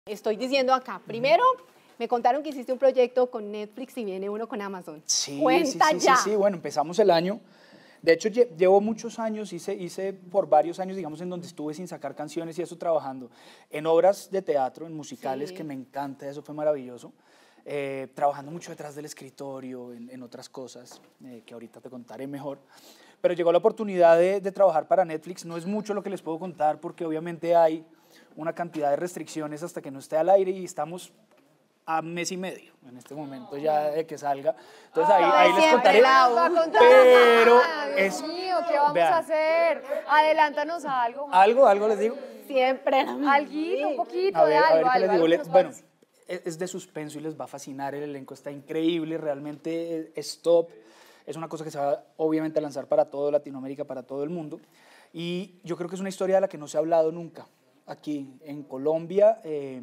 Estoy diciendo acá, primero, me contaron que hiciste un proyecto con Netflix y viene uno con Amazon. Sí, Cuenta ya. sí, bueno, empezamos el año. De hecho, llevo muchos años, hice por varios años, digamos, en donde estuve sin sacar canciones y eso trabajando en obras de teatro, en musicales, que me encanta, eso fue maravilloso. Trabajando mucho detrás del escritorio, en otras cosas, que ahorita te contaré mejor. Pero llegó la oportunidad de trabajar para Netflix. No es mucho lo que les puedo contar porque obviamente hay una cantidad de restricciones hasta que no esté al aire y estamos a mes y medio en este momento ya de que salga. Entonces ahí les contaré. Pero es... Mío, ¿qué vamos a hacer? Adelántanos a algo. ¿Algo les digo? Siempre. Alguito, un poquito A ver, de algo. ¿qué les digo? Algo que nos Bueno, puedas- es de suspenso y les va a fascinar. El elenco está increíble, realmente es top. Es una cosa que se va obviamente a lanzar para toda Latinoamérica, para todo el mundo. Y yo creo que es una historia de la que no se ha hablado nunca aquí en Colombia.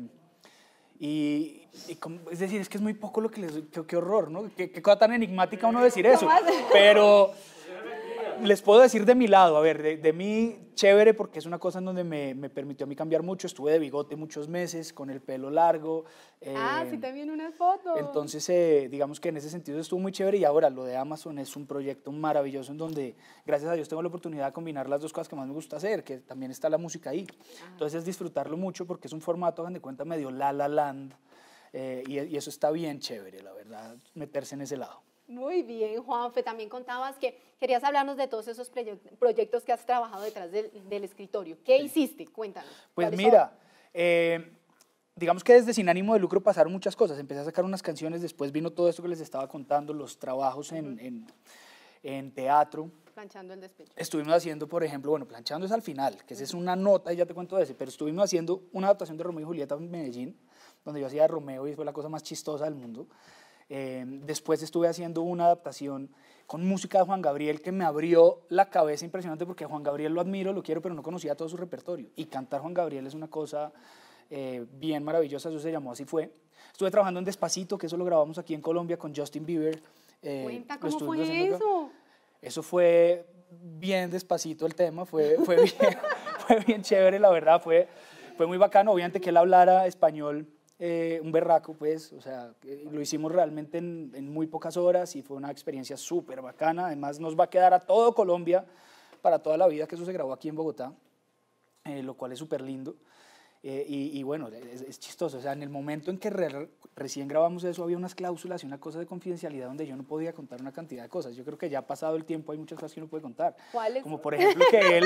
Es decir, es que es muy poco lo que les... Qué horror, ¿no? Qué cosa tan enigmática uno decir eso. Pero les puedo decir de mi lado, a ver, de mí, chévere, porque es una cosa en donde me permitió a mí cambiar mucho. Estuve de bigote muchos meses, con el pelo largo. Sí, también unas fotos. Entonces, digamos que en ese sentido estuvo muy chévere y ahora lo de Amazon es un proyecto maravilloso en donde, gracias a Dios, tengo la oportunidad de combinar las dos cosas que más me gusta hacer, que también está la música ahí. Entonces, es disfrutarlo mucho porque es un formato, hagan de cuenta, medio La La Land y eso está bien chévere, la verdad, meterse en ese lado. Muy bien, Juanfe, también contabas que querías hablarnos de todos esos proyectos que has trabajado detrás del escritorio. ¿Qué hiciste? Cuéntanos. Pues mira, digamos que desde Sin Ánimo de Lucro pasaron muchas cosas. Empecé a sacar unas canciones, después vino todo esto que les estaba contando, los trabajos en teatro. Planchando el despecho. Estuvimos haciendo, por ejemplo, bueno, Planchando es al final, que esa es una nota y ya te cuento de ese, pero estuvimos haciendo una adaptación de Romeo y Julieta en Medellín, donde yo hacía de Romeo y fue la cosa más chistosa del mundo. Después estuve haciendo una adaptación con música de Juan Gabriel que me abrió la cabeza impresionante porque a Juan Gabriel lo admiro, lo quiero, pero no conocía todo su repertorio. Y cantar Juan Gabriel es una cosa bien maravillosa, eso se llamó Así Fue. Estuve trabajando en Despacito, que eso lo grabamos aquí en Colombia con Justin Bieber. Cuenta, ¿cómo fue eso? Eso fue bien despacito el tema, fue bien chévere, la verdad, fue muy bacano. Obviamente que él hablara español, un berraco, pues, o sea, lo hicimos realmente en muy pocas horas y fue una experiencia súper bacana. Además, nos va a quedar a todo Colombia para toda la vida, que eso se grabó aquí en Bogotá, lo cual es súper lindo. Y bueno, es chistoso, o sea, en el momento en que recién grabamos eso había unas cláusulas y una cosa de confidencialidad donde yo no podía contar una cantidad de cosas. Yo creo que ya ha pasado el tiempo, hay muchas cosas que uno puede contar. ¿Cuáles? Como por ejemplo que él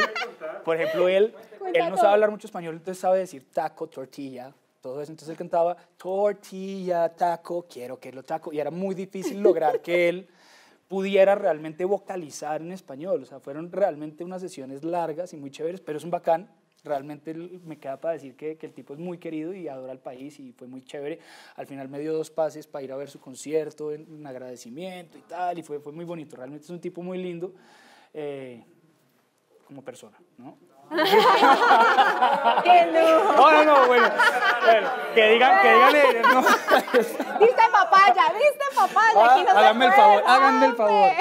no sabe hablar mucho español, entonces sabe decir taco, tortilla, todo eso. Entonces él cantaba tortilla, taco, quiero que lo taco, y era muy difícil lograr que él pudiera realmente vocalizar en español. O sea, fueron realmente unas sesiones largas y muy chéveres, pero es un bacán. Realmente me queda para decir que el tipo es muy querido y adora al país y fue muy chévere. Al final me dio 2 pases para ir a ver su concierto en agradecimiento y tal, y fue muy bonito. Realmente es un tipo muy lindo como persona, ¿no? ¡Qué lujo! No, bueno, que digan ellos, ¿no? ¡Diste papaya! Aquí no se Háganme el puede, favor, háganme el Juanfe. favor.